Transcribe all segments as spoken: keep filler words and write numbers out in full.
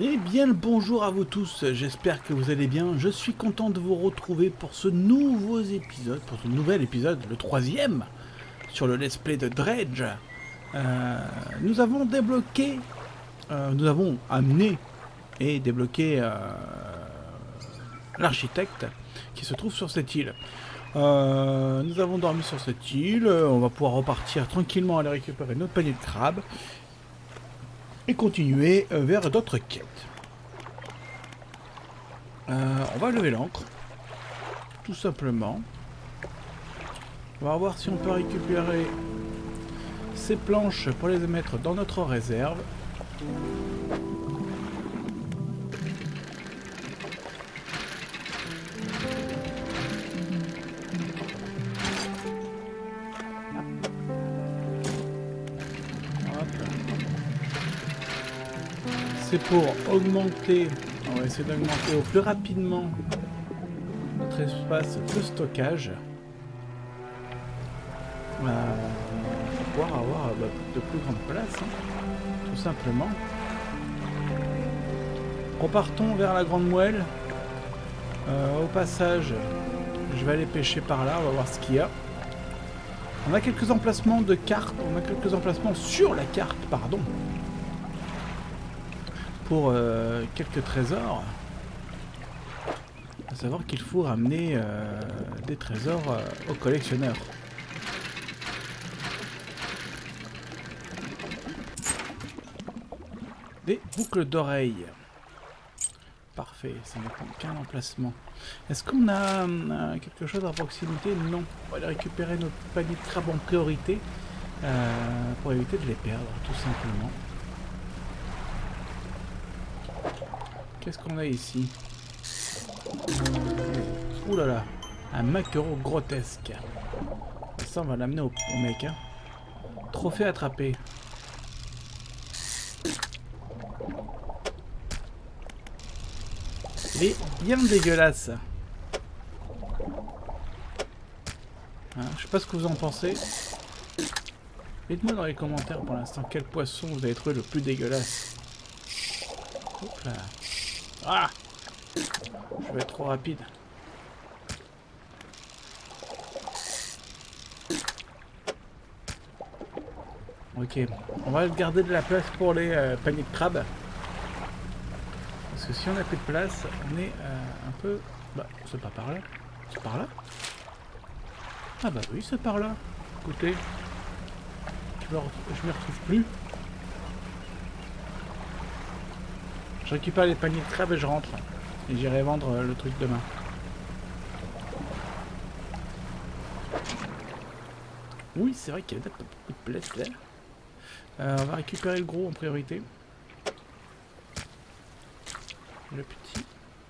Eh bien le bonjour à vous tous, j'espère que vous allez bien. Je suis content de vous retrouver pour ce nouveau épisode, pour ce nouvel épisode, le troisième, sur le let's play de Dredge. Euh, nous avons débloqué, euh, nous avons amené et débloqué euh, l'architecte qui se trouve sur cette île. Euh, nous avons dormi sur cette île, on va pouvoir repartir tranquillement aller récupérer notre panier de crabes et continuer vers d'autres quêtes. Euh, on va lever l'ancre, tout simplement. On va voir si on peut récupérer ces planches pour les mettre dans notre réserve. C'est pour augmenter, on va essayer d'augmenter au plus rapidement notre espace de stockage. Euh, pour pouvoir avoir bah, de plus grande place, hein, tout simplement. Repartons vers la Grande Moelle. Euh, au passage, je vais aller pêcher par là, on va voir ce qu'il y a. On a quelques emplacements de cartes, on a quelques emplacements sur la carte, pardon. Pour euh, quelques trésors, à savoir qu'il faut ramener euh, des trésors euh, aux collectionneurs. Des boucles d'oreilles. Parfait, ça ne prend qu'un emplacement. Est-ce qu'on a euh, quelque chose à proximité? Non. On va aller récupérer notre panier de crabes en priorité euh, pour éviter de les perdre, tout simplement. Qu'est-ce qu'on a ici? Ouh là là, un maquereau grotesque. Ça, on va l'amener au, au mec. Hein. Trophée attrapé. Il est bien dégueulasse. Hein, je sais pas ce que vous en pensez. Dites-moi dans les commentaires pour l'instant quel poisson vous avez trouvé le plus dégueulasse. Hop là. Ah! Je vais être trop rapide. Ok, on va garder de la place pour les euh, paniers de crabes. Parce que si on n'a plus de place, on est euh, un peu... Bah, c'est pas par là. C'est par là? Ah bah oui, c'est par là. Écoutez, je me m'y retrouve plus. Je récupère les paniers de crabes et je rentre. Et j'irai vendre euh, le truc demain. Oui, c'est vrai qu'il y a beaucoup de place là. Euh, on va récupérer le gros en priorité. Le petit.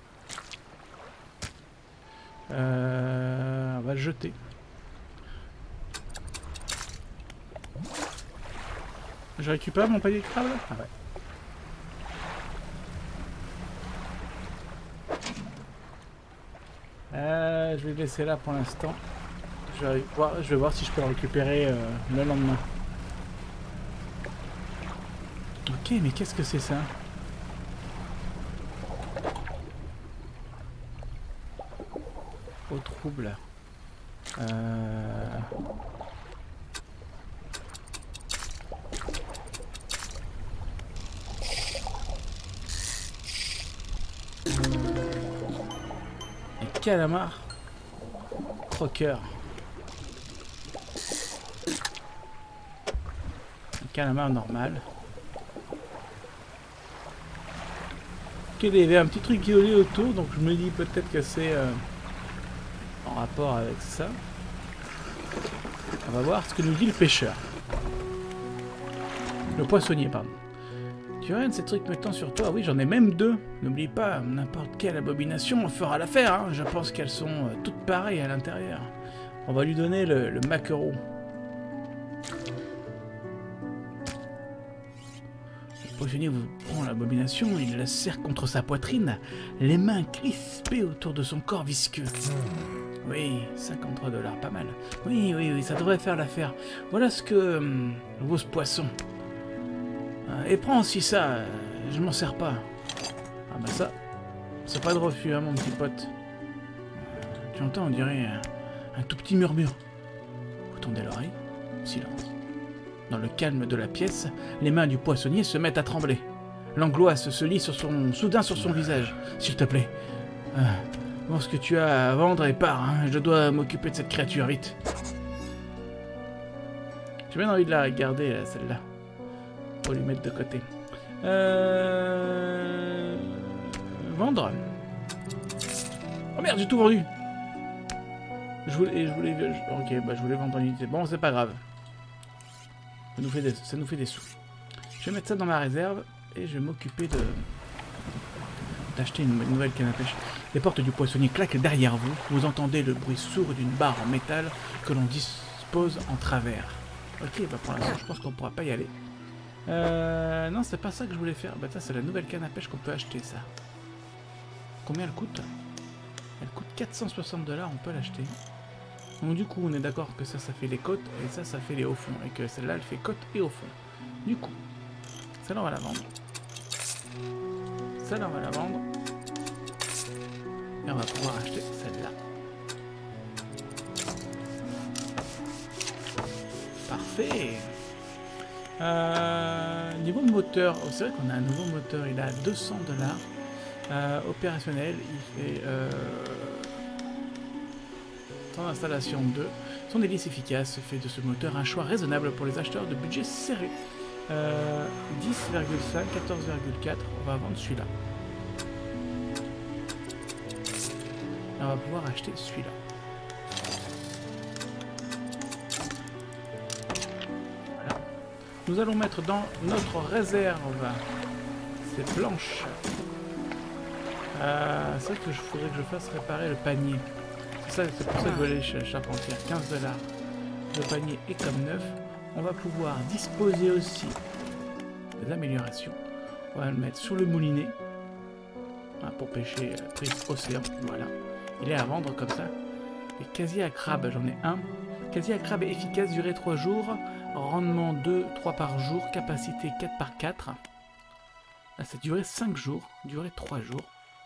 Euh, on va le jeter. Je récupère mon panier de crabes là? Ah ouais. Euh, je vais le laisser là pour l'instant. Je vais voir, je vais voir si je peux le récupérer euh, le lendemain. Ok, mais qu'est-ce que c'est ça? Au trouble. Euh... Calamar croqueur. Un calamar normal. Ok, il y avait un petit truc violet autour, donc je me dis peut-être que c'est euh, en rapport avec ça. On va voir ce que nous dit le pêcheur. Le poissonnier, pardon. Tu as rien de ces trucs mettant sur toi? Oui, j'en ai même deux. N'oublie pas, n'importe quelle abomination fera l'affaire. Hein. Je pense qu'elles sont euh, toutes pareilles à l'intérieur. On va lui donner le, le maquereau. Le poissonnier vous prend l'abomination, il la serre contre sa poitrine, les mains crispées autour de son corps visqueux. Oui, cinquante-trois dollars, pas mal. Oui, oui, oui, ça devrait faire l'affaire. Voilà ce que hum, vaut ce poisson. Et prends aussi ça, je m'en sers pas. Ah bah ça, c'est pas de refus, hein, mon petit pote. Tu entends, on dirait un, un tout petit murmure. Vous tendez l'oreille, silence. Dans le calme de la pièce, les mains du poissonnier se mettent à trembler. L'angoisse se lit sur son, soudain sur son visage. S'il te plaît, euh, vends ce que tu as à vendre et pars. Hein. Je dois m'occuper de cette créature, vite. J'ai bien envie de la regarder, celle-là. Pour lui mettre de côté. Euh... Vendre. Oh merde, j'ai tout vendu. Je voulais... Je voulais je... Ok, bah je voulais vendre une unité. Bon, c'est pas grave. Ça nous fait des, ça nous fait des sous. Je vais mettre ça dans ma réserve. Et je vais m'occuper de d'acheter une, une nouvelle canne à pêche. Les portes du poissonnier claquent derrière vous. Vous entendez le bruit sourd d'une barre en métal que l'on dispose en travers. Ok, bah pour l'instant, je pense qu'on pourra pas y aller. Euh, non, c'est pas ça que je voulais faire. Bah ça, c'est la nouvelle canne à pêche qu'on peut acheter, ça. Combien elle coûte? Elle coûte quatre cent soixante dollars, on peut l'acheter. Donc du coup, on est d'accord que ça, ça fait les côtes, et ça, ça fait les hauts fonds. Et que celle-là, elle fait côte et hauts fonds. Du coup, celle-là, on va la vendre. Celle-là, on va la vendre. Et on va pouvoir acheter celle-là. Parfait. Euh, niveau moteur, oh, c'est vrai qu'on a un nouveau moteur. Il a deux cents dollars. Euh, opérationnel. Il fait... Euh, temps d'installation deux. Son hélice efficace fait de ce moteur un choix raisonnable pour les acheteurs de budget serré. Euh, dix virgule cinq, quatorze virgule quatre, on va vendre celui-là. On va pouvoir acheter celui-là. Voilà. Nous allons mettre dans notre réserve ces planches. Euh, c'est vrai que je voudrais que je fasse réparer le panier. C'est pour ça que je veux aller chez Charpentière. quinze dollars. Le panier est comme neuf. On va pouvoir disposer aussi de l'amélioration. On va le mettre sur le moulinet. Hein, pour pêcher euh, prise océan. Voilà. Il est à vendre comme ça. Et casier à crabe, j'en ai un. Casier à crabe efficace, durée trois jours. Rendement deux, trois par jour. Capacité quatre par quatre. Là, c'est durée cinq jours. Durée trois jours.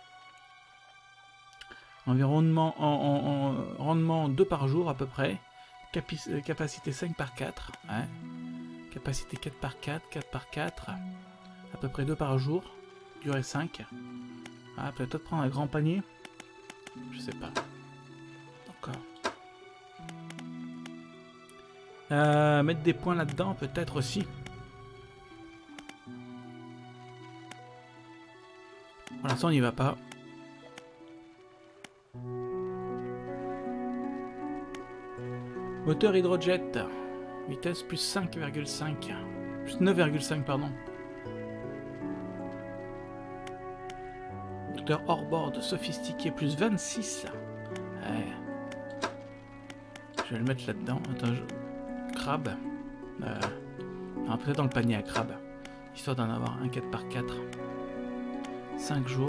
Environnement en, en, en rendement deux par jour à peu près. Capi capacité cinq par quatre. Ouais. Capacité quatre par quatre, quatre par quatre. À peu près deux par jour. Durée cinq. Ah, peut-être prendre un grand panier. Je sais pas. Encore. Euh, mettre des points là-dedans, peut-être aussi. Pour l'instant, on n'y va pas. Moteur hydrojet, vitesse plus cinq virgule cinq, plus neuf virgule cinq pardon. Moteur hors-board sophistiqué, plus vingt-six. Ouais. Je vais le mettre là-dedans. Attends, je... crabe. Euh... Ah, peut-être dans le panier à crabe. Histoire d'en avoir un quatre par quatre. cinq jours.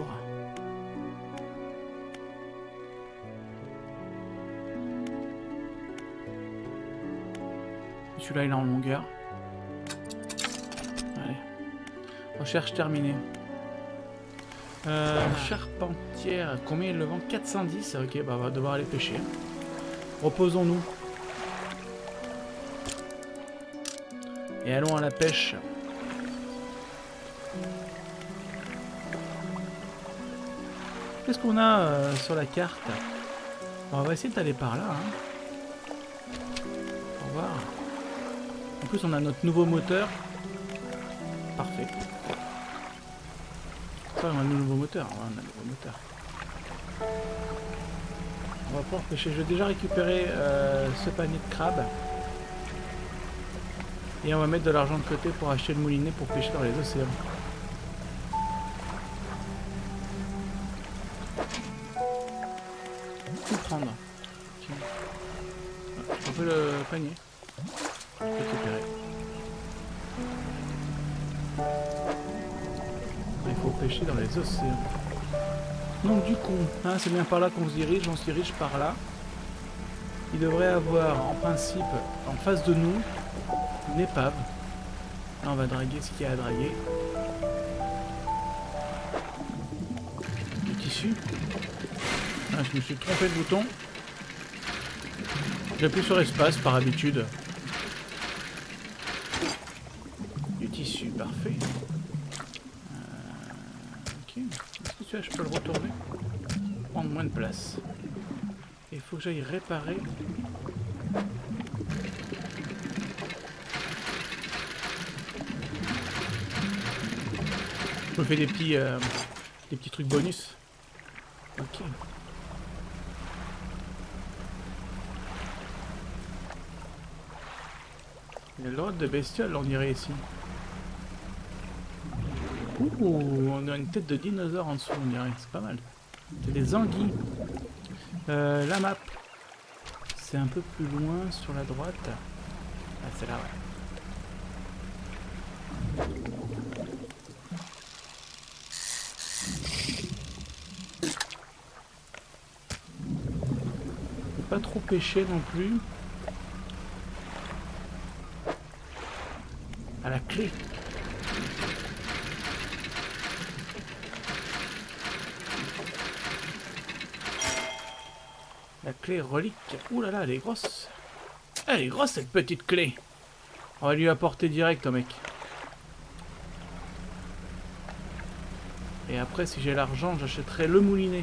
Celui-là, il est en longueur. Allez. Recherche terminée. Euh, Charpentière. Combien il le vend? Quatre cent dix. Ok, bah on va devoir aller pêcher. Reposons-nous. Et allons à la pêche. Qu'est-ce qu'on a euh, sur la carte? On va essayer d'aller par là. Hein. Au revoir. En plus, on a notre nouveau moteur. Parfait. Ça, on a le nouveau moteur. Ouais, on a le nouveau moteur. On va pouvoir pêcher. Je vais déjà récupérer euh, ce panier de crabe. Et on va mettre de l'argent de côté pour acheter le moulinet pour pêcher dans les océans. Tout prendre. Tiens. Un peu le panier. Récupérer. Il faut pêcher dans les océans. Donc du coup, hein, c'est bien par là qu'on se dirige, on se dirige par là. Il devrait avoir en principe en face de nous une épave. Là on va draguer ce qu'il y a à draguer. tissu. Ah, je me suis trompé de bouton. J'appuie sur espace par habitude. Du tissu, parfait. Euh, ok. Est-ce que celui-là je peux le retourner? Prendre moins de place. Il faut que j'aille réparer. Je me fais des petits, euh, des petits trucs bonus. Ok. Il y a l'ordre de bestiole, on dirait ici. Ouh, on a une tête de dinosaure en dessous, on dirait. C'est pas mal. C'est des anguilles. Euh, la map. C'est un peu plus loin sur la droite. Ah, c'est là, ouais. Pas trop pêcher non plus. À la clé. La clé relique. Ouh là là, elle est grosse. Elle est grosse cette petite clé. On va lui apporter direct au mec. Et après, si j'ai l'argent, j'achèterai le moulinet.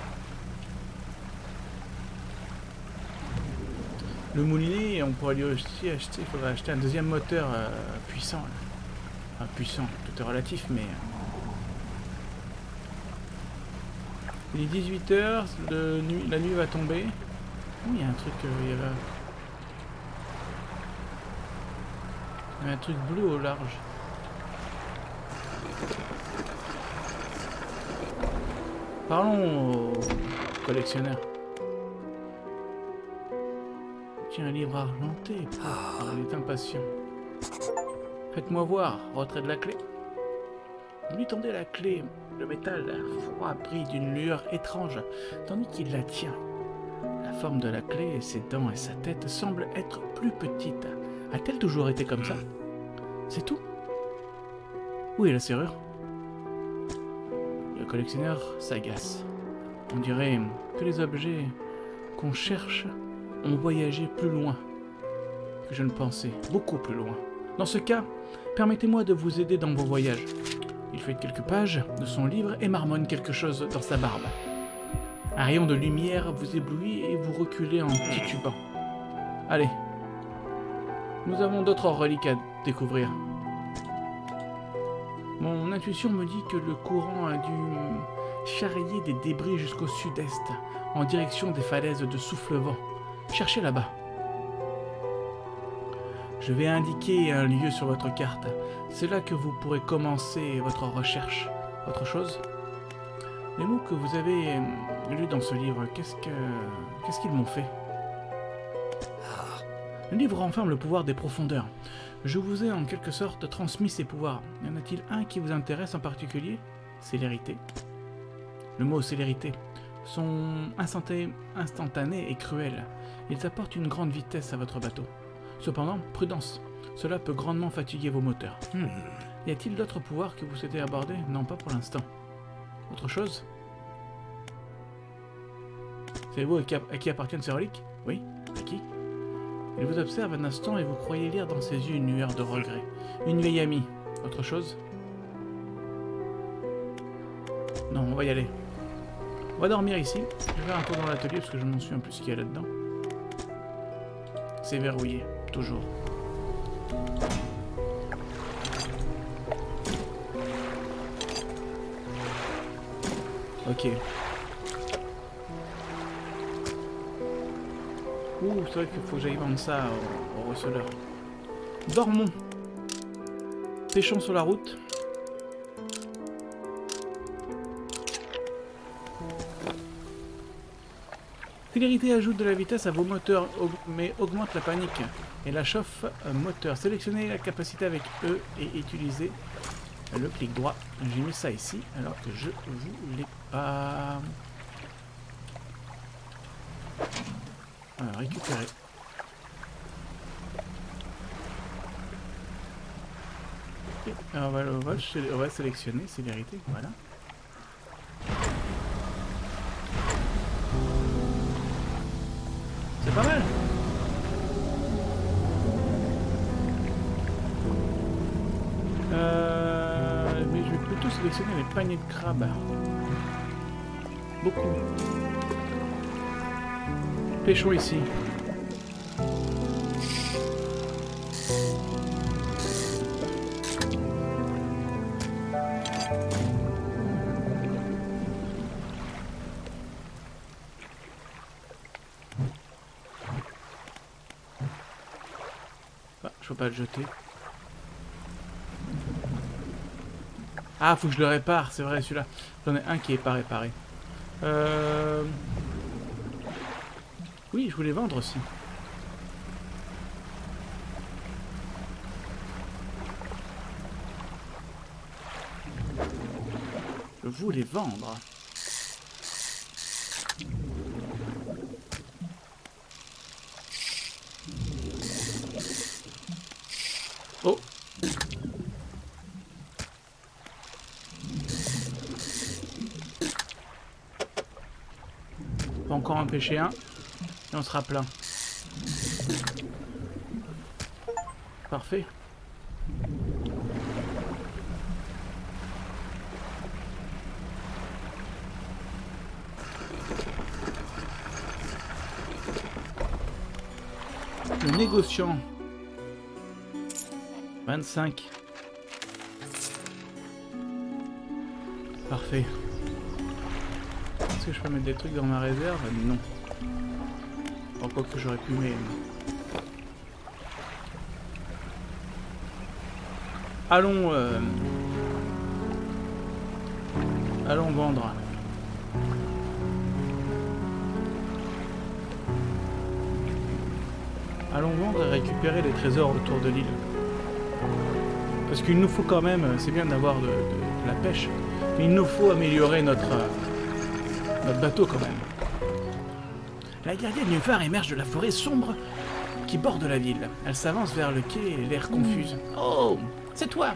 Le moulinet, on pourrait lui aussi acheter, il faudrait acheter un deuxième moteur euh, puissant. Là. Enfin, puissant, tout est relatif, mais... Il est dix-huit heures, le nuit, la nuit va tomber. Oh, il y a un truc, euh, il y avait... Il y a un truc bleu au large. Parlons au collectionneur. Tiens, un livre argenté. Oh, il est impatient. Faites-moi voir, retrait de la clé. Lui tendait la clé. Le métal froid brille d'une lueur étrange, tandis qu'il la tient. La forme de la clé, ses dents et sa tête semblent être plus petites. A-t-elle toujours été comme ça? C'est tout? Où est la serrure? Le collectionneur s'agace. On dirait que les objets qu'on cherche ont voyagé plus loin que je ne pensais, beaucoup plus loin. Dans ce cas, permettez-moi de vous aider dans vos voyages. Il fait quelques pages de son livre et marmonne quelque chose dans sa barbe. Un rayon de lumière vous éblouit et vous reculez en titubant. Allez, nous avons d'autres reliques à découvrir. Mon intuition me dit que le courant a dû charrier des débris jusqu'au sud-est, en direction des falaises de Soufflevent. Cherchez là-bas. Je vais indiquer un lieu sur votre carte. C'est là que vous pourrez commencer votre recherche. Autre chose? Les mots que vous avez lus dans ce livre, qu'est-ce que... qu'est-ce qu'ils m'ont fait? Le livre renferme le pouvoir des profondeurs. Je vous ai en quelque sorte transmis ces pouvoirs. Y en a-t-il un qui vous intéresse en particulier? Célérité. Le mot célérité. Sont instantanés et cruels. Ils apportent une grande vitesse à votre bateau. Cependant, prudence. Cela peut grandement fatiguer vos moteurs. Hmm. Y a-t-il d'autres pouvoirs que vous souhaitez aborder? Non, pas pour l'instant. Autre chose? Savez-vous à qui, à qui appartiennent ces reliques? Oui. À qui? Il vous observe un instant et vous croyez lire dans ses yeux une lueur de regret. Une vieille amie. Autre chose? Non, on va y aller. On va dormir ici. Je vais faire un tour dans l'atelier parce que je m'en souviens plus ce qu'il y a là-dedans. C'est verrouillé, toujours. Ok. Ouh, c'est vrai qu'il faut que j'aille vendre ça au, au receleur. Dormons. Pêchons sur la route. Célérité ajoute de la vitesse à vos moteurs, mais augmente la panique et la chauffe moteur. Sélectionnez la capacité avec E et utilisez le clic droit. J'ai mis ça ici alors que je voulais pas. Alors, récupérer. Et on va, on va, on va sélectionner célérité, voilà. sélectionner les paniers de crabe. Beaucoup. Pêchons ici. Ah, je peux pas le jeter. Ah, faut que je le répare, c'est vrai, celui-là. J'en ai un qui est pas réparé. Euh... Oui, je voulais vendre aussi. Je voulais vendre. Oh! Pas encore en pêcher un. Et on sera plein. Parfait. Le négociant. vingt-cinq. Parfait. Est-ce que je peux mettre des trucs dans ma réserve? Non. Encore que j'aurais pu, mais... Allons... Euh... Allons vendre. Allons vendre et récupérer les trésors autour de l'île. Parce qu'il nous faut quand même... C'est bien d'avoir de, de, de la pêche. Mais il nous faut améliorer notre... Notre bateau quand même. La gardienne du phare émerge de la forêt sombre qui borde la ville. Elle s'avance vers le quai, l'air confuse. Oh, c'est toi.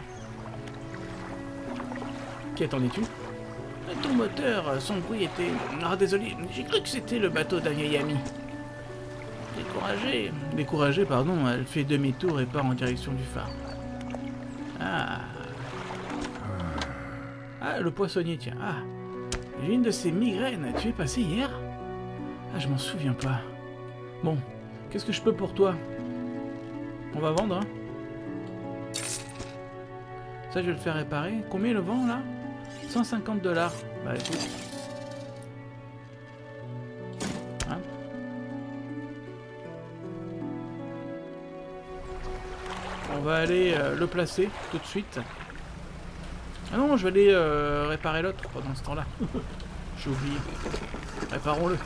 Qui attendais-tu? Ton moteur, son bruit était... Ah, désolé, j'ai cru que c'était le bateau d'un vieil ami. Découragée. Découragée, pardon, elle fait demi-tour et part en direction du phare. Ah. Ah, le poissonnier, tiens. Ah. J'ai une de ces migraines. Tu es passé hier? Ah, je m'en souviens pas. Bon, qu'est-ce que je peux pour toi? On va vendre, hein? Ça, je vais le faire réparer. Combien le vend, là? cent cinquante dollars. Bah, écoute. Hein? On va aller euh, le placer tout de suite. Ah non, je vais aller euh, réparer l'autre pendant ce temps-là. J'ai oublié. Réparons-le.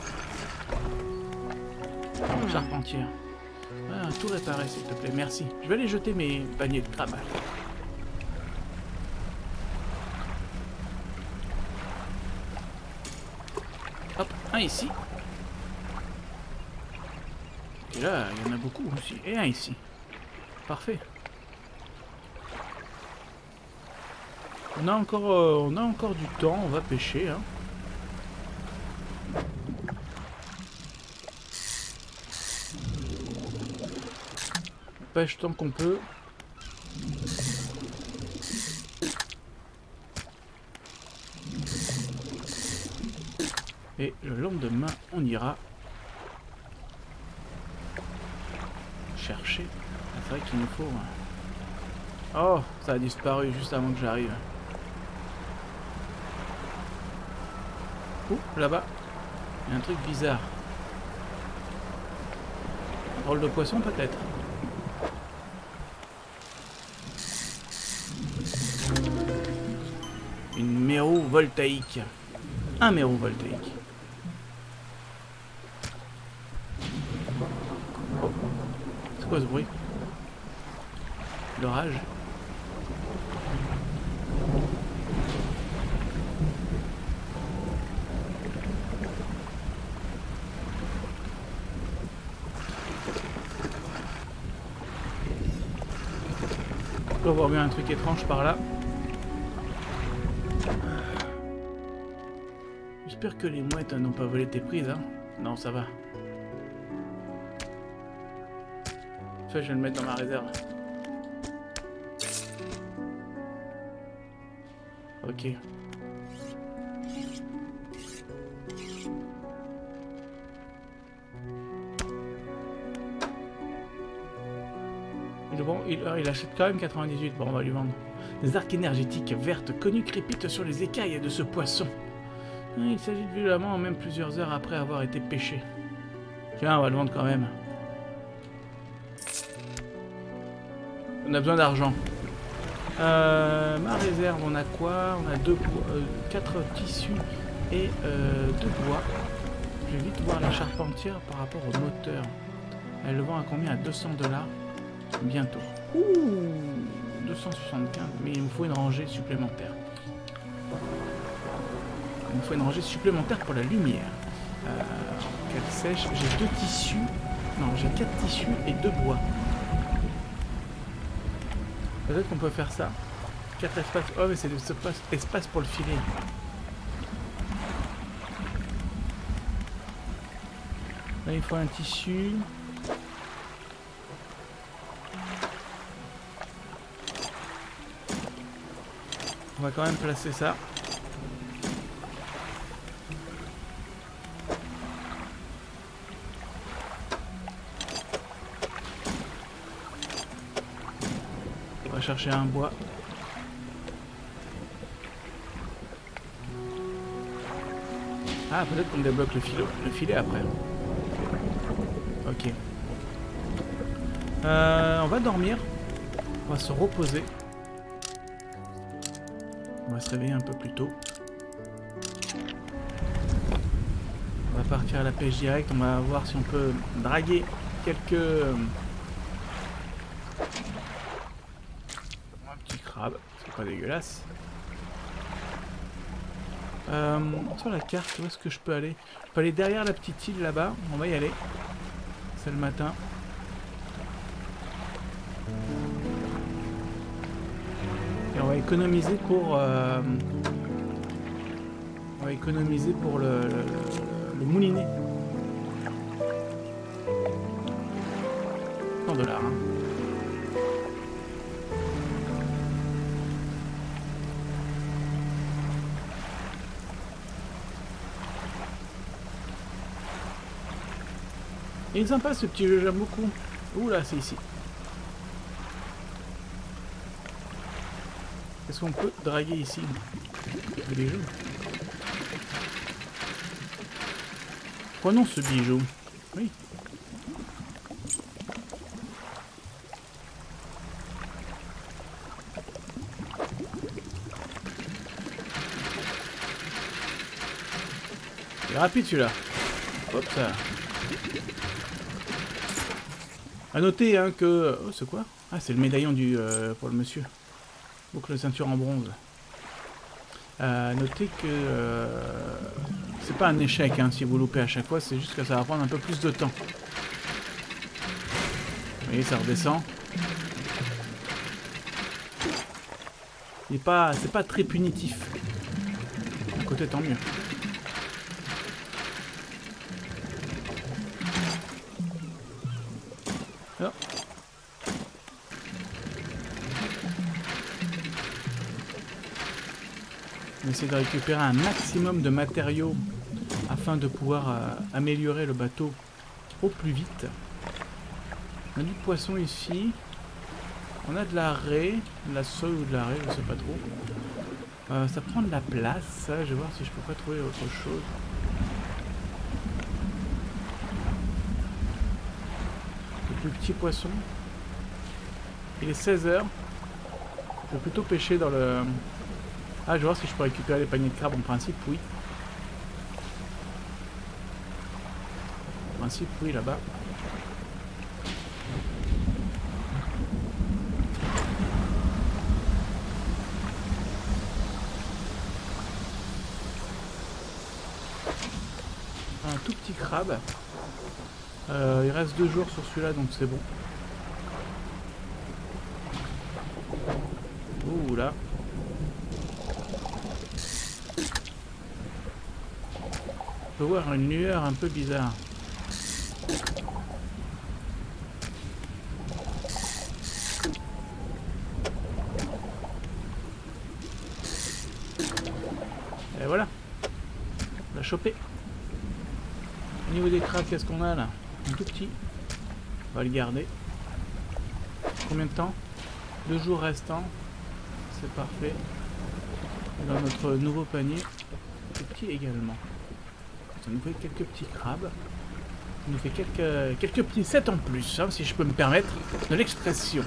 Charpentière. Ah, tout réparer, s'il te plaît. Merci. Je vais aller jeter mes paniers de crabe. Hop, un ici. Et là, il y en a beaucoup aussi. Et un ici. Parfait. On a encore, euh, on a encore du temps. On va pêcher, hein. On pêche tant qu'on peut. Et le lendemain, on ira chercher. Ah, c'est vrai qu'il nous faut... Oh, ça a disparu juste avant que j'arrive. Ouh, là-bas, il y a un truc bizarre. Un drôle de poisson, peut-être. Une méro voltaïque. Un méro voltaïque. Oh. C'est quoi ce bruit? L'orage. On peut voir bien un truc étrange par là. J'espère que les mouettes n'ont pas volé tes prises, hein. Non, ça va. Ça, je vais le mettre dans ma réserve. ok. Il, bon, il, il achète quand même quatre-vingt-dix-huit, bon on va lui vendre. Des arcs énergétiques vertes connues crépitent sur les écailles de ce poisson. Il s'agit violemment même plusieurs heures après avoir été pêché. Tiens, on va le vendre quand même. On a besoin d'argent. Euh, ma réserve, on a quoi? On a deux bois, euh, quatre tissus et euh, deux bois. Je vais vite voir la charpentière par rapport au moteur. Elle le vend à combien? À deux cents dollars. Bientôt. Ouh, deux cent soixante-quinze. Mais il me faut une rangée supplémentaire. Il me faut une rangée supplémentaire pour la lumière. Euh, Qu'elle sèche. J'ai deux tissus. Non, j'ai quatre tissus et deux bois. Peut-être qu'on peut faire ça. quatre espaces. Oh, mais c'est l'espace espace pour le filet. Là, il faut un tissu. On va quand même placer ça. On va chercher un bois. Ah, peut-être qu'on débloque le filet, le filet après. Ok. Euh, on va dormir. On va se reposer. On va se réveiller un peu plus tôt. On va partir à la pêche directe. On va voir si on peut draguer quelques... Un petit crabe. C'est pas dégueulasse. Euh, sur la carte, où est-ce que je peux aller? Je peux aller derrière la petite île là-bas. On va y aller. C'est le matin. Et on va économiser pour... Euh, on va économiser pour le, le, le, le moulinet. cent dollars. Hein. Il est sympa ce petit jeu, j'aime beaucoup. Ouh là, c'est ici. Est-ce qu'on peut draguer ici? Le bijou. Prenons ce bijou. Oui. C'est rapide celui-là. Hop ça. A noter hein, que... Oh, c'est quoi? Ah, c'est le médaillon du euh, pour le monsieur. Boucle de ceinture en bronze. Euh, notez que euh, c'est pas un échec hein, si vous loupez à chaque fois, c'est juste que ça va prendre un peu plus de temps. Vous voyez, ça redescend. Il est pas, c'est pas très punitif. D'un côté, tant mieux. Alors. On va essayer de récupérer un maximum de matériaux afin de pouvoir euh, améliorer le bateau au plus vite. On a du poisson ici. On a de la raie, de la sole ou de la raie, je sais pas trop. Euh, ça prend de la place, ça. Je vais voir si je peux pas trouver autre chose. Le plus petit poisson. Il est seize heures. Je vais plutôt pêcher dans le... Ah, je vais voir si je peux récupérer les paniers de crabes. En principe, oui. En principe, oui, là-bas. Un tout petit crabe. Euh, il reste deux jours sur celui-là, donc c'est bon. Ouh là. On peut voir une lueur un peu bizarre. voilà. On l'a chopé. Au niveau des crabes, qu'est-ce qu'on a là? Un tout petit. On va le garder. Combien de temps? Deux jours restants. C'est parfait. Et dans notre nouveau panier, tout petit également. Ça nous fait quelques petits crabes. Ça nous fait quelques, quelques petits sets en plus, hein, si je peux me permettre de l'expression.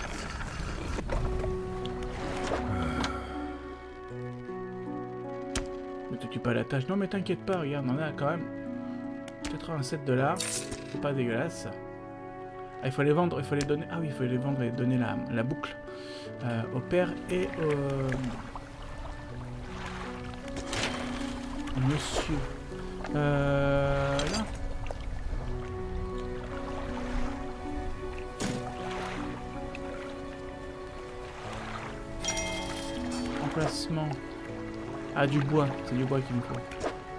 Ne te tue pas la tâche. Non mais t'inquiète pas, regarde, on en a quand même quatre-vingt-sept dollars. C'est pas dégueulasse. Ah, il faut les vendre, il faut les donner. Ah oui, il faut les vendre et donner la, la boucle euh, au père et au, au monsieur. Euh, là. Emplacement. Ah, du bois. C'est du bois qu'il me faut.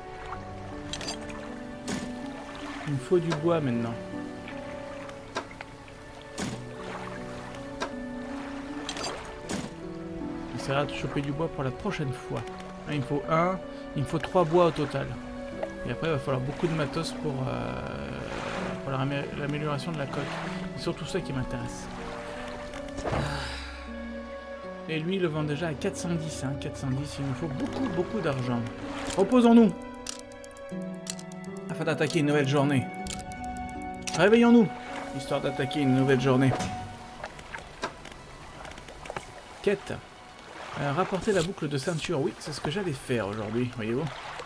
Il me faut du bois maintenant. On essaiera de choper du bois pour la prochaine fois. Là, il me faut un. Il me faut trois bois au total. Et après, il va falloir beaucoup de matos pour, euh, pour l'amélioration de la coque. C'est surtout ça qui m'intéresse. Et lui, il le vend déjà à quatre cent dix. Hein. quatre cent dix, il nous faut beaucoup, beaucoup d'argent. Reposons-nous. Afin d'attaquer une nouvelle journée. Réveillons-nous. Histoire d'attaquer une nouvelle journée. Quête. Euh, rapporter la boucle de ceinture. Oui, c'est ce que j'allais faire aujourd'hui, voyez-vous.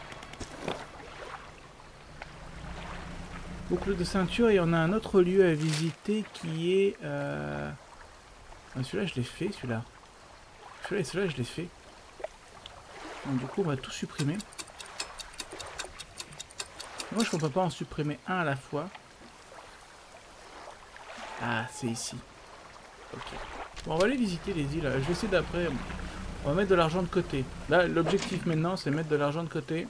Boucle de ceinture, et on a un autre lieu à visiter qui est... Euh... Ah, celui-là, je l'ai fait, celui-là. Celui-là et celui-là, je l'ai fait. Donc du coup, on va tout supprimer. Moi, je ne peux pas en supprimer un à la fois. Ah, c'est ici. Ok. Bon, on va aller visiter les îles. Je vais essayer d'après... On va mettre de l'argent de côté. Là, l'objectif maintenant, c'est mettre de l'argent de côté.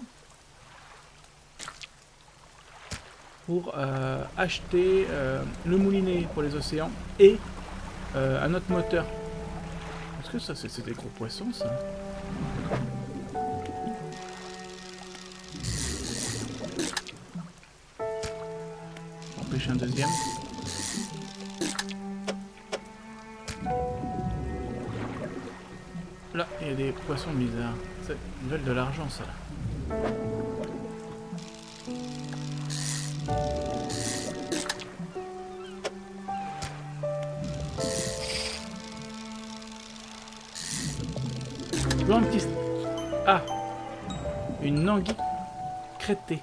Pour euh, acheter euh, le moulinet pour les océans et euh, un autre moteur. Est-ce que ça, c'est des gros poissons, ça? On pêche un deuxième. Là, il y a des poissons bizarres. Ils veulent de l'argent, ça. Un petit... Ah, une anguille crêtée.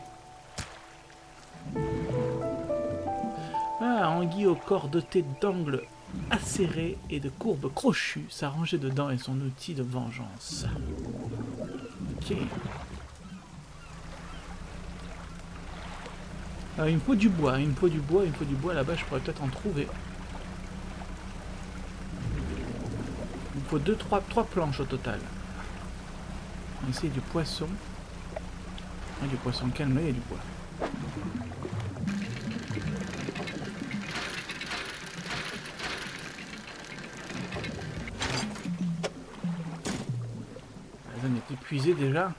Ah, anguille au corps doté d'angles acérés et de courbes crochues. Sa rangée de dents est son outil de vengeance. Ok. Ah, il me faut du bois, il me faut du bois, il me faut du bois. Là-bas, je pourrais peut-être en trouver. Il me faut deux, trois, trois planches au total. On va essayer du poisson. Ah, du poisson calme, et du bois. La zone est épuisée déjà.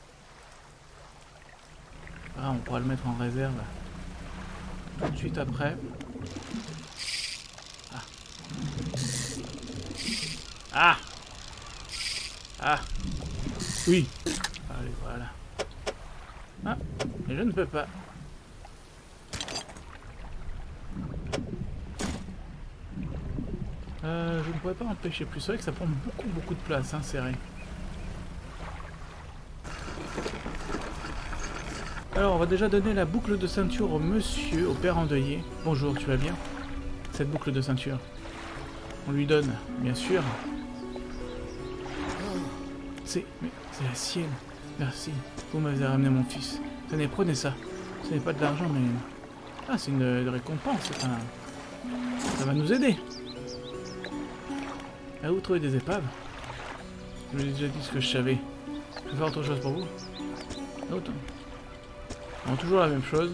Ah, on pourra le mettre en réserve tout de suite après. Ah. Ah. Ah. Oui. Allez, voilà. Ah, mais je ne peux pas. Euh, je ne pourrais pas en pêcher plus. C'est vrai que ça prend beaucoup, beaucoup de place, hein, serré. Alors, on va déjà donner la boucle de ceinture au monsieur, au père endeuillé. Bonjour, tu vas bien? Cette boucle de ceinture. On lui donne, bien sûr. C'est... mais c'est la sienne. Merci. Vous m'avez ramené mon fils. Tenez, prenez ça. Ce n'est pas de l'argent, mais... Ah, c'est une, une récompense. Enfin, ça va nous aider. Ah, vous trouvez des épaves? Je vous ai déjà dit ce que je savais. Je vais faire autre chose pour vous. Autre. On a toujours la même chose.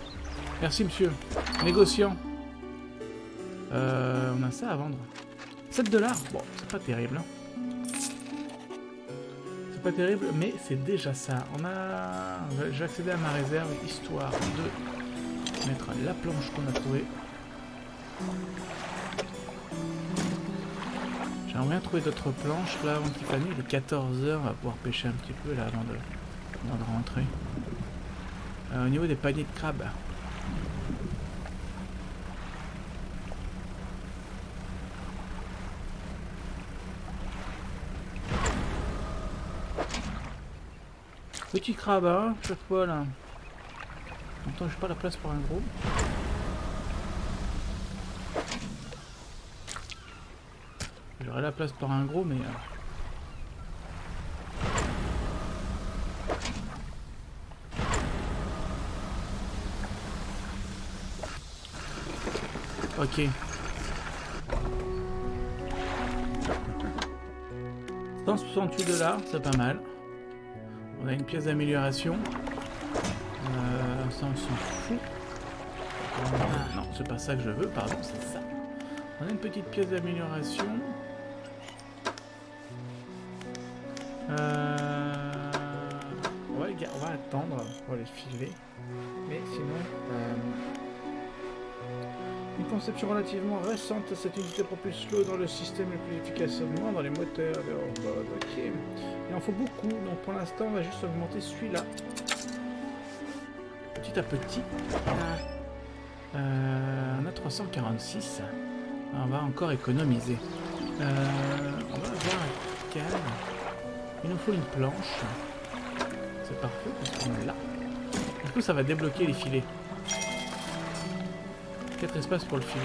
Merci, monsieur. Négociant. Euh, on a ça à vendre. sept dollars. Bon, c'est pas terrible. Hein. C'est pas terrible, mais c'est déjà ça. On a... J'ai accédé à ma réserve, histoire de mettre la planche qu'on a trouvée. J'aimerais bien trouver d'autres planches. Là, avant qu'il fasse nuit, il est quatorze heures. On va pouvoir pêcher un petit peu là avant de, avant de rentrer. Euh, au niveau des paniers de crabes. Petit crabe, hein, chaque fois là. En même temps, j'ai pas la place pour un gros. J'aurais la place pour un gros, mais... Euh... Ok. cent soixante-huit dollars, c'est pas mal. On a une pièce d'amélioration. Euh, ça, on s'en fout. Ah, non, c'est pas ça que je veux, pardon, c'est ça. On a une petite pièce d'amélioration. Euh... On, va, on va attendre pour les filer. Mais sinon... Euh... Une conception relativement récente, cette unité propulse l'eau dans le système le plus efficacement dans les moteurs. Ok. Il en faut beaucoup, donc pour l'instant on va juste augmenter celui-là. Petit à petit. Euh, on a trois cent quarante-six. On va encore économiser. Euh, on va avoir un calme. Il nous faut une planche. C'est parfait parce qu'on est là. Du coup ça va débloquer les filets. quatre espaces pour le filet.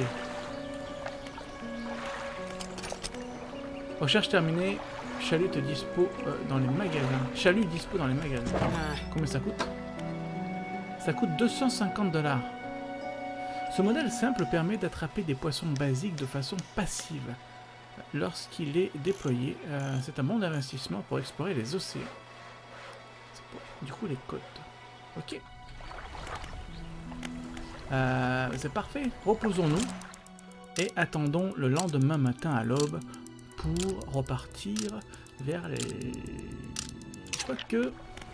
Recherche terminée. Chalut dispo euh, dans les magasins. Chalut dispo dans les magasins. Combien ça coûte? Ça coûte deux cent cinquante dollars. Ce modèle simple permet d'attraper des poissons basiques de façon passive. Lorsqu'il est déployé, euh, c'est un bon investissement pour explorer les océans. Pour, du coup, les côtes. Ok. Euh, c'est parfait. Reposons-nous et attendons le lendemain matin à l'aube pour repartir vers les... Quoique...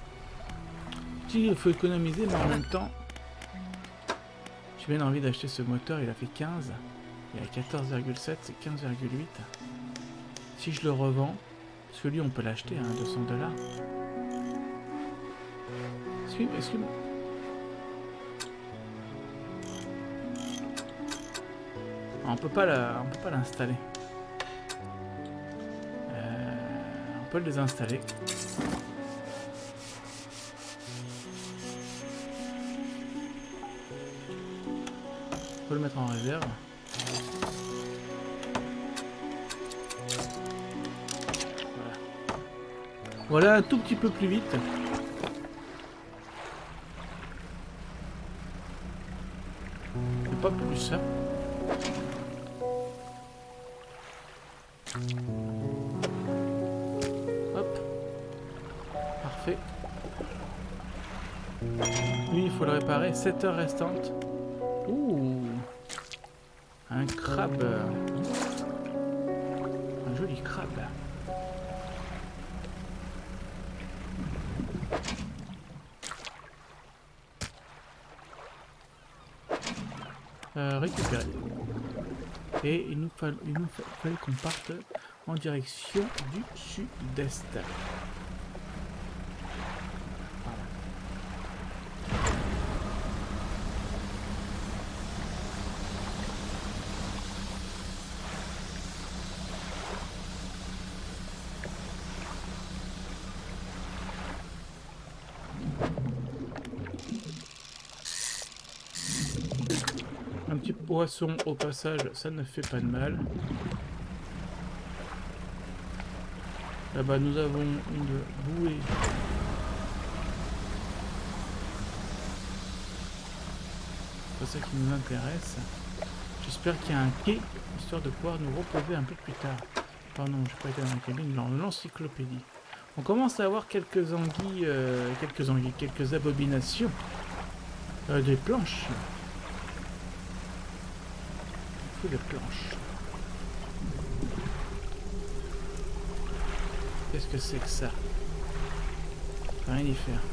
Il faut économiser, mais en même temps... J'ai bien envie d'acheter ce moteur, il a fait quinze. Il est à quatorze virgule sept, c'est quinze virgule huit. Si je le revends, parce que lui on peut l'acheter à hein, deux cents dollars. Excuse-moi. On peut pas la, on peut pas l'installer. Euh, on peut le désinstaller. On peut le mettre en réserve. Voilà. Voilà un tout petit peu plus vite. C'est pas plus ça. Hop. Parfait. Lui, il faut le réparer. sept heures restantes. Ouh. Un crabe. Un joli crabe. Euh, récupérer. Et il nous, fall, il nous fallait qu'on parte en direction du sud-est. Un petit poisson au passage, ça ne fait pas de mal. Là-bas, nous avons une bouée. C'est pas ça qui nous intéresse. J'espère qu'il y a un quai, histoire de pouvoir nous reposer un peu plus tard. Pardon, je n'ai pas été dans la cabine, dans l'encyclopédie. On commence à avoir quelques anguilles, euh, quelques anguilles, quelques abominations. Euh, des planches. Des planches. Qu'est-ce que c'est que ça? Rien y faire.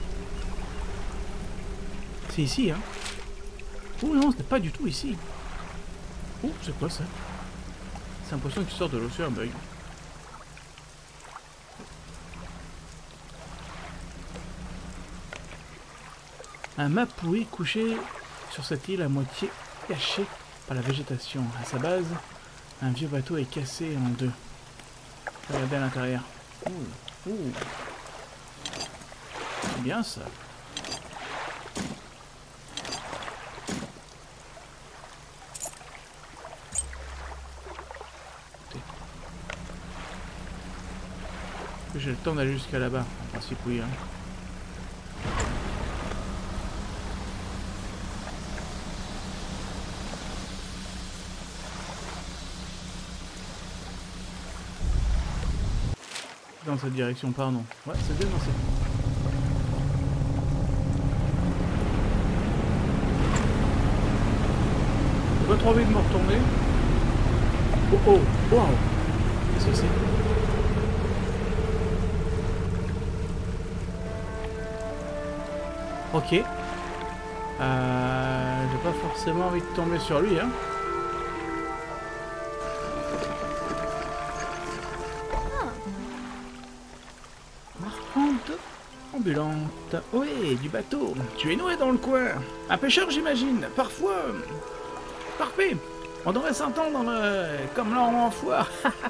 C'est ici, hein? Oh non, ce n'est pas du tout ici. Oh, c'est quoi ça? C'est l'impression qu'il sort de l'eau sur un bug. Un mapoué couché sur cette île à moitié cachée par la végétation. À sa base, un vieux bateau est cassé en deux. Regardez à l'intérieur. Ouh, ouh. C'est bien ça. J'ai le temps d'aller jusqu'à là-bas. En principe, oui. Hein. Dans cette direction, pardon. Ouais, c'est bien lancé. J'ai pas trop envie de me retourner. Oh oh, wow. Qu'est-ce que c'est? Ok. Euh, j'ai pas forcément envie de tomber sur lui, hein. Marchande ambulante. Oui, du bateau. Tu es noué dans le coin. Un pêcheur, j'imagine. Parfois. Parfait. On devrait s'entendre euh, comme l'an en foire.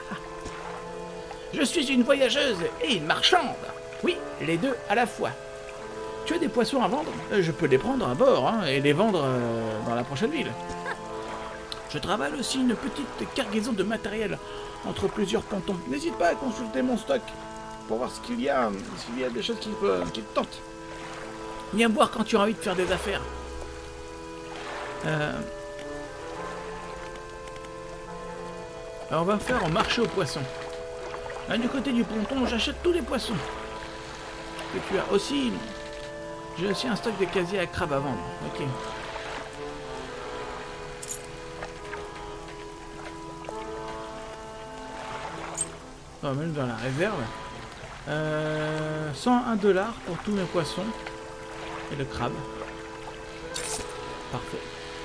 Je suis une voyageuse et une marchande. Oui, les deux à la fois. Tu as des poissons à vendre? Je peux les prendre à bord hein, et les vendre euh, dans la prochaine ville. Je travaille aussi une petite cargaison de matériel entre plusieurs pontons. N'hésite pas à consulter mon stock pour voir ce qu'il y a, s'il y a des choses qui, euh, qui te tentent. Viens me voir quand tu as envie de faire des affaires. Euh... Alors on va faire un marché aux poissons. Là, du côté du ponton, j'achète tous les poissons que tu as. Aussi, j'ai aussi un stock de casiers à crabe à vendre. Ok. On va même dans la réserve. Euh, cent un dollars pour tous mes poissons. Et le crabe. Parfait.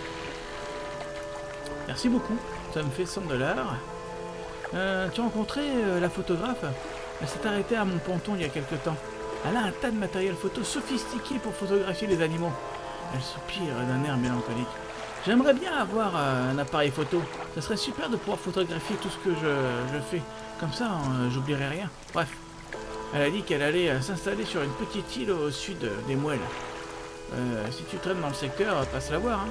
Merci beaucoup. Ça me fait cent dollars. Euh, tu as rencontré euh, la photographe? Elle s'est arrêtée à mon ponton il y a quelque temps. Elle a un tas de matériel photo sophistiqué pour photographier les animaux. Elle soupire d'un air mélancolique. J'aimerais bien avoir euh, un appareil photo. Ça serait super de pouvoir photographier tout ce que je, je fais. Comme ça, euh, j'oublierai rien. Bref. Elle a dit qu'elle allait euh, s'installer sur une petite île au sud euh, des Mouelles. Euh, si tu traînes dans le secteur, passe la voir. Hein.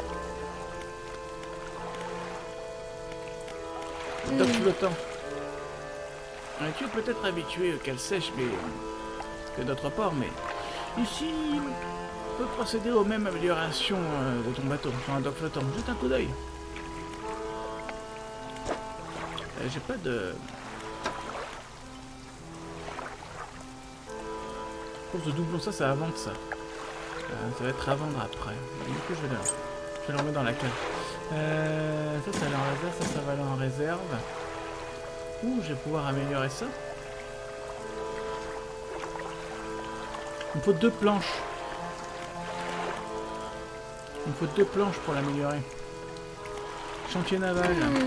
Mmh. Doc flottant. Euh, tu es peut-être habitué au cale sèche, mais que d'autres ports, mais ici, on peut procéder aux mêmes améliorations euh, de ton bateau sur un dock flottant. Jette un coup d'œil. Euh, J'ai pas de... Course de doublon, ça, ça à vendre, ça. Euh, ça va être à vendre après. Du coup, je vais le, je vais le remettre dans la cale. Euh, ça, ça va aller en réserve, ça, ça va aller en réserve. Ouh, je vais pouvoir améliorer ça. Il me faut deux planches. Il me faut deux planches pour l'améliorer. Chantier naval. Mmh.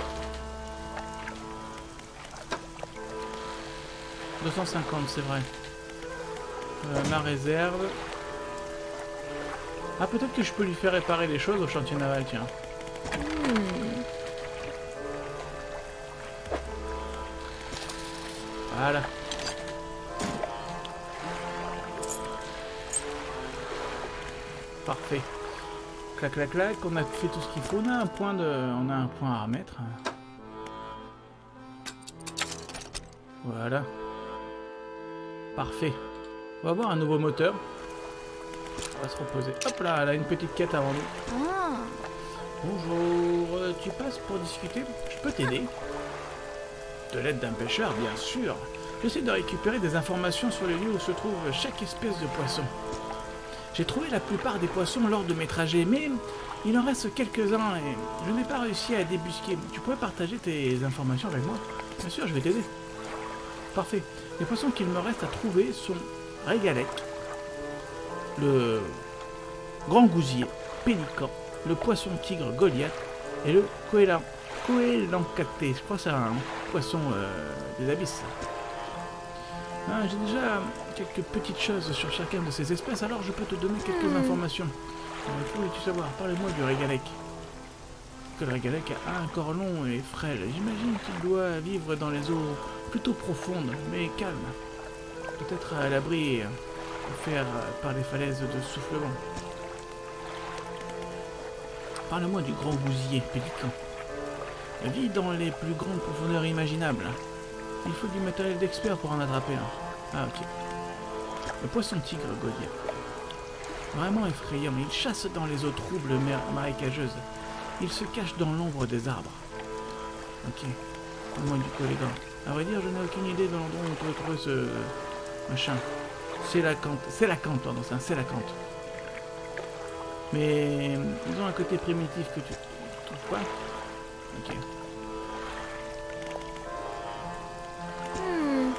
deux cent cinquante, c'est vrai. Euh, ma réserve. Ah, peut-être que je peux lui faire réparer les choses au chantier naval, tiens. Mmh. Voilà. Parfait. Clac, clac, clac. On a fait tout ce qu'il faut. On a un point de, on a un point à remettre. Voilà. Parfait. On va avoir un nouveau moteur. On va se reposer. Hop là, elle a une petite quête avant nous. Ah. Bonjour. Tu passes pour discuter? Je peux t'aider? De l'aide d'un pêcheur, bien sûr. J'essaie de récupérer des informations sur les lieux où se trouve chaque espèce de poisson. J'ai trouvé la plupart des poissons lors de mes trajets, mais il en reste quelques-uns et je n'ai pas réussi à débusquer. Tu pourrais partager tes informations avec moi? Bien sûr, je vais t'aider. parfait. Les poissons qu'il me reste à trouver sont régalec, le grand gousier, pélican, le poisson tigre Goliath et le coélan, coélancaté. Je crois que c'est un poisson euh, des abysses. Ah, j'ai déjà quelques petites choses sur chacun de ces espèces, alors je peux te donner quelques mmh. informations. Il faut-tu savoir, parlez-moi du régalec. Que le régalec a un corps long et frêle. J'imagine qu'il doit vivre dans les eaux plutôt profondes, mais calmes. Peut-être à l'abri offert par les falaises de soufflement. Parle-moi du grand gousier pélican. Il vit dans les plus grandes profondeurs imaginables. Il faut du matériel d'expert pour en attraper un. Ah ok. Le poisson tigre Goliath. Vraiment effrayant, il chasse dans les eaux troubles marécageuses. Il se cache dans l'ombre des arbres. Ok. Au moins du collégant. À vrai dire, je n'ai aucune idée de l'endroit où on peut trouver ce machin. C'est la cante. C'est la cante, pardon, c'est un c'est la cante. Mais ils ont un côté primitif que tu trouves pas. Ok. Hmm.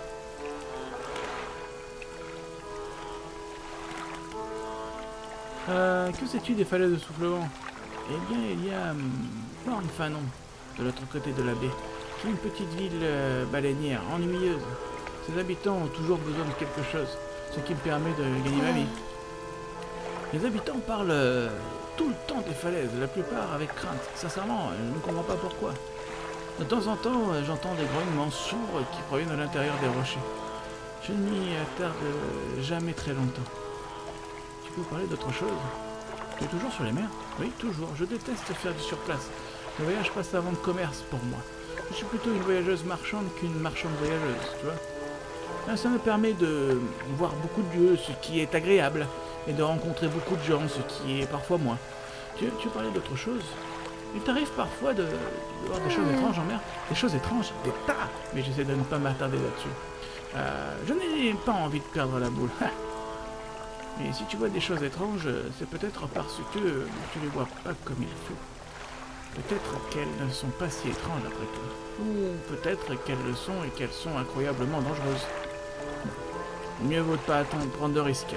Euh, que sais-tu des falaises de soufflement? Eh bien, il y a hum, Fanon, de l'autre côté de la baie, qui est une petite ville euh, baleinière, ennuyeuse. Ses habitants ont toujours besoin de quelque chose, ce qui me permet de gagner ma vie. Les habitants parlent euh, tout le temps des falaises, la plupart avec crainte. Sincèrement, je ne comprends pas pourquoi. De temps en temps, euh, j'entends des grognements sourds qui proviennent de l'intérieur des rochers. Je ne m'y attarde jamais très longtemps. Tu peux parler d'autre chose? Tu es toujours sur les mers? Oui, toujours. Je déteste faire du surplace. Le voyage passe avant le commerce pour moi. Je suis plutôt une voyageuse marchande qu'une marchande voyageuse, tu vois. Ça me permet de voir beaucoup de lieux, ce qui est agréable, et de rencontrer beaucoup de gens, ce qui est parfois moins. Tu, tu parlais d'autre chose? Il t'arrive parfois de, de voir des choses étranges en mer? Des choses étranges? Des tas! Mais j'essaie de ne pas m'attarder là-dessus. Euh, je n'ai pas envie de perdre la boule. Mais si tu vois des choses étranges, c'est peut-être parce que tu les vois pas comme il faut. Peut-être qu'elles ne sont pas si étranges après tout. Ou peut-être qu'elles le sont et qu'elles sont incroyablement dangereuses. Mieux vaut pas attendre, prendre de risques.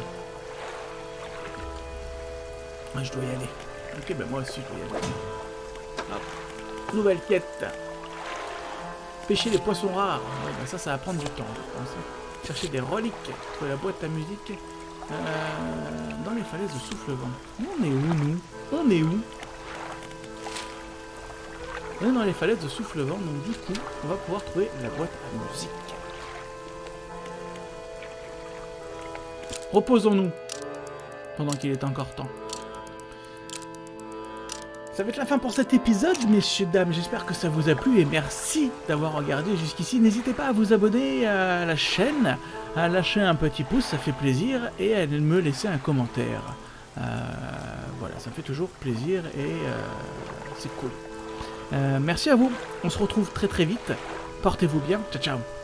Ah, je dois y aller. Ok, ben moi aussi je dois y aller. Hop. Nouvelle quête. Pêcher les poissons rares. Ouais, ben ça, ça va prendre du temps, je pense. Chercher des reliques. Trouver la boîte à musique. Euh, dans les falaises de Soufflevent. On est où, nous? On est où? On est dans les falaises de Soufflevent, donc du coup, on va pouvoir trouver la boîte à musique. Reposons-nous, pendant qu'il est encore temps. Ça va être la fin pour cet épisode, messieurs, dames. J'espère que ça vous a plu et merci d'avoir regardé jusqu'ici. N'hésitez pas à vous abonner à la chaîne, à lâcher un petit pouce, ça fait plaisir, et à me laisser un commentaire. Euh, voilà, ça me fait toujours plaisir et euh, c'est cool. Euh, merci à vous. On se retrouve très très vite. Portez-vous bien. Ciao, ciao.